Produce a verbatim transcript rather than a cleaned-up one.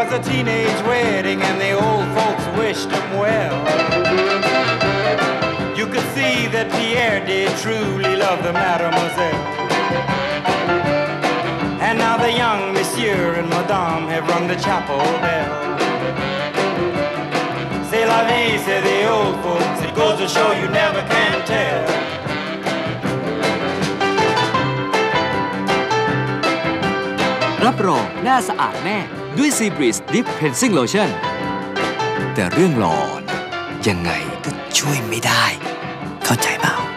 was a teenage wedding and the old folks wished him well. You could see that Pierre did truly love the mademoiselle. And now the young monsieur and madame have rung the chapel bell. C'est la vie, say the old folks. It goes to show you never can tell. รับรองหน้าสะอาดแน่ด้วย Sea Breeze Deep Cleansing Lotion แต่เรื่องหลอนยังไงก็ช่วยไม่ได้เข้าใจเปล่า